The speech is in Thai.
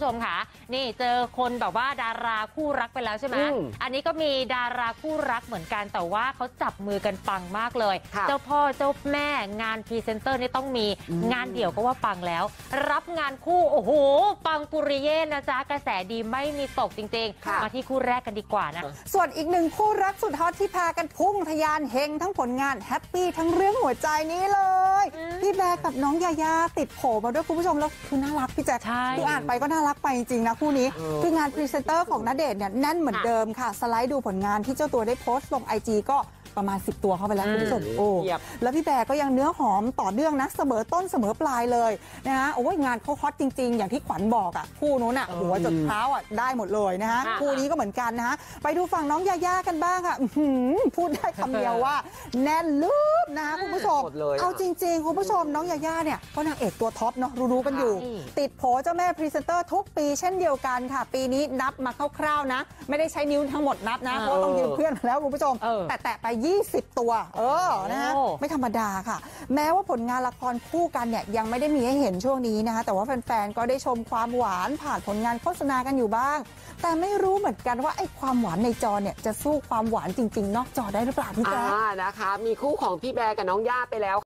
ผู้ชมค่ะนี่เจอคนแบบว่าดาราคู่รักไปแล้วใช่ไหมอันนี้ก็มีดาราคู่รักเหมือนกันแต่ว่าเขาจับมือกันปังมากเลยเจ้าพ่อเจ้าแม่งานพรีเซนเตอร์นี่ต้องมีงานเดี่ยวก็ว่าปังแล้วรับงานคู่โอ้โหปังปุริเย่นะจ๊ะกระแสดีไม่มีตกจริงๆมาที่คู่แรกกันดีกว่านะส่วนอีกหนึ่งคู่รักสุดฮอตที่พากันพุ่งทะยานเฮงทั้งผลงานแฮปปี้ทั้งเรื่องหัวใจนี้เลยพี่แบร์กับน้องยายาติดโผล่มาด้วยคุณผู้ชมแล้วคือน่ารักพี่แจ๊คคืออ่านไปก็น่ารักไปจริงๆนะคู่นี้คืองานพรีเซนเตอร์ของณเดชน์เนี่ยแน่นเหมือนเดิมค่ะสไลด์ดูผลงานที่เจ้าตัวได้โพสต์ลง IG ก็ประมาณ10ตัวเข้าไปแล้วคุณผู้ชมโอ้แล้วพี่แบร์ก็ยังเนื้อหอมต่อเนื่องนะเสมอต้นเสมอปลายเลยนะฮะโอ้ยงานเขาฮอตจริงๆอย่างที่ขวัญบอกอ่ะคู่นู้นอ่ะหัวจดเท้าอ่ะได้หมดเลยนะฮะคู่นี้ก็เหมือนกันนะฮะไปดูฝั่งน้องยาย่ากันบ้างค่ะพูดได้คำเดียวว่าแน่นลืบนะคุณผู้ชมเอาจริงๆคุณผู้ชมน้องยาย่าเนี่ยก็นางเอกตัวท็อปเนาะรู้ๆกันอยู่ติดโผเจ้าแม่พรีเซนเตอร์ทุกปีเช่นเดียวกันค่ะปีนี้นับมาคร่าวๆนะไม่ได้ใช้นิ้วทั้งหมดนับนะเพราะต้องยืมเพื่อนแล้วคุณผู้ชมแต่ไป20ตัวนะฮะไม่ธรรมดาค่ะแม้ว่าผลงานละครคู่กันเนี่ยยังไม่ได้มีให้เห็นช่วงนี้นะคะแต่ว่าแฟนๆก็ได้ชมความหวานผ่านผลงานโฆษณากันอยู่บ้างแต่ไม่รู้เหมือนกันว่าไอ้ความหวานในจอเนี่ยจะสู้ความหวานจริงๆนอกจอได้หรือเปล่าพี่แจ๊คนะคะมีคู่ของพี่แบร์กับน้องย่าไปแล้ว